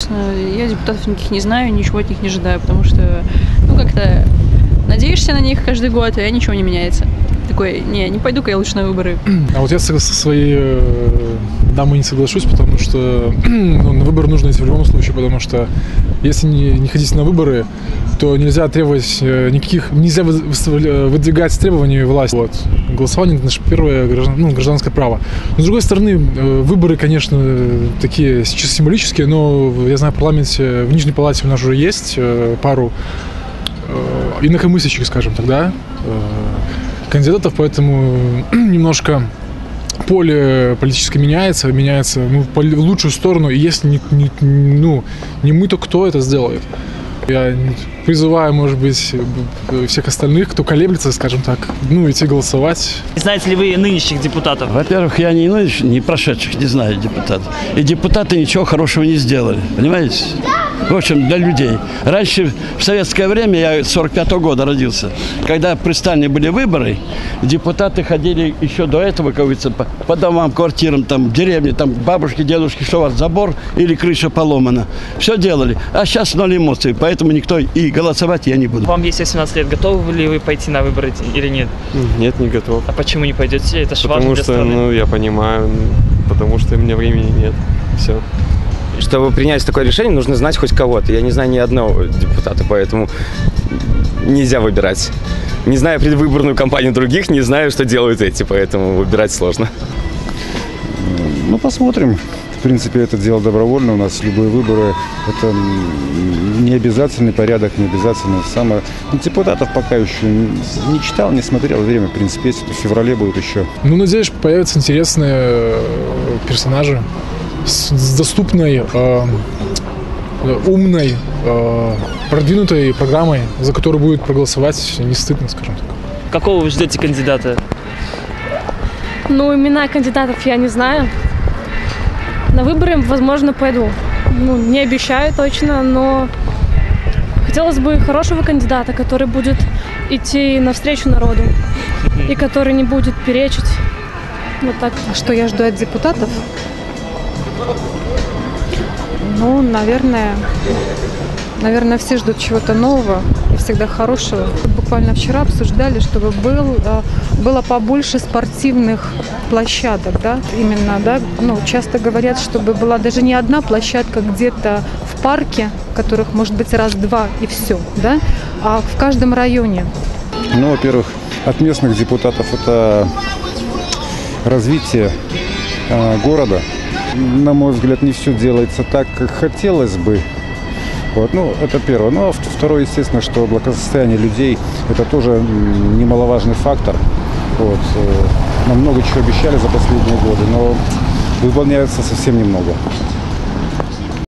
честно. Я депутатов никаких не знаю, ничего от них не ожидаю, потому что, как-то надеешься на них каждый год, а ничего не меняется. Такой, не пойду-ка я лучше на выборы. А вот я со своей дамой не соглашусь, потому что на выборы нужно идти в любом случае, потому что если не ходить на выборы, то нельзя требовать нельзя выдвигать требования власти. Вот. Голосование – это наше первое гражданское право. Но, с другой стороны, выборы, конечно, такие чисто символические, но я знаю, в парламенте, в Нижней Палате у нас уже есть пару инакомыслящих, скажем так, да, кандидатов, поэтому немножко поле политическое меняется в лучшую сторону, и если не мы, то кто это сделает? Я призываю, может быть, всех остальных, кто колеблется, скажем так, идти голосовать. Знаете ли вы нынешних депутатов? Во-первых, я не нынешних, не прошедших, не знаю депутатов. И депутаты ничего хорошего не сделали, понимаете? В общем, для людей. Раньше, в советское время, я 45-го года родился, когда при Сталине были выборы, депутаты ходили еще до этого, как говорится, по домам, квартирам, там, деревне, там, бабушки, дедушки, что у вас, забор или крыша поломана. Все делали. А сейчас ноль эмоций, поэтому никто и голосовать я не буду. Вам есть 18 лет. Готовы ли вы пойти на выборы или нет? Нет, не готов. А почему не пойдете? Это же важно для страны. Потому что, я понимаю, потому что у меня времени нет. Все. Чтобы принять такое решение, нужно знать хоть кого-то. Я не знаю ни одного депутата, поэтому нельзя выбирать. Не знаю предвыборную кампанию других, не знаю, что делают эти, поэтому выбирать сложно. Посмотрим. В принципе, это дело добровольно. У нас любые выборы – это не обязательный порядок, не обязательно самое. Депутатов пока еще не читал, не смотрел. Время, в принципе, есть. Это в феврале будет еще. Надеюсь, появятся интересные персонажи с доступной, умной, продвинутой программой, за которую будет проголосовать не стыдно, скажем так. Какого вы ждете кандидата? Имена кандидатов я не знаю. На выборы, возможно, пойду. Не обещаю точно, но хотелось бы хорошего кандидата, который будет идти навстречу народу и который не будет перечить. Вот так. Что я жду от депутатов? Наверное, все ждут чего-то нового и всегда хорошего. Буквально вчера обсуждали, чтобы было побольше спортивных площадок, да, именно, да, часто говорят, чтобы была даже не одна площадка где-то в парке, которых может быть раз-два и все, да, а в каждом районе. Во-первых, от местных депутатов это развитие города. На мой взгляд, не все делается так, как хотелось бы. Это первое. А второе, естественно, что благосостояние людей – это тоже немаловажный фактор. Нам много чего обещали за последние годы, но выполняется совсем немного.